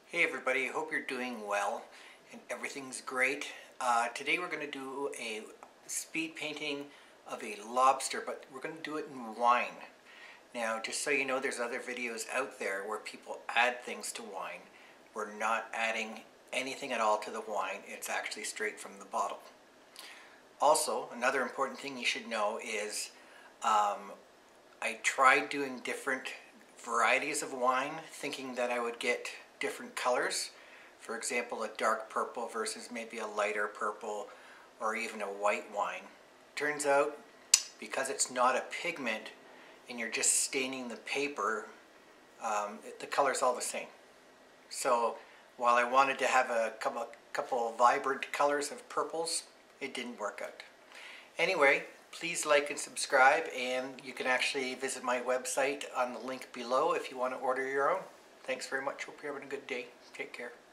Hey everybody, hope you're doing well and everything's great. Today we're going to do a speed painting of a lobster, but we're going to do it in wine. Now, just so you know, there's other videos out there where people add things to wine. We're not adding anything at all to the wine. It's actually straight from the bottle. Also, another important thing you should know is I tried doing different varieties of wine, thinking that I would get different colors. For example, a dark purple versus maybe a lighter purple or even a white wine. Turns out, because it's not a pigment and you're just staining the paper, the color's all the same. So while I wanted to have a couple of vibrant colors of purples, it didn't work out. Anyway, please like and subscribe, and you can actually visit my website on the link below if you want to order your own. Thanks very much. Hope you're having a good day. Take care.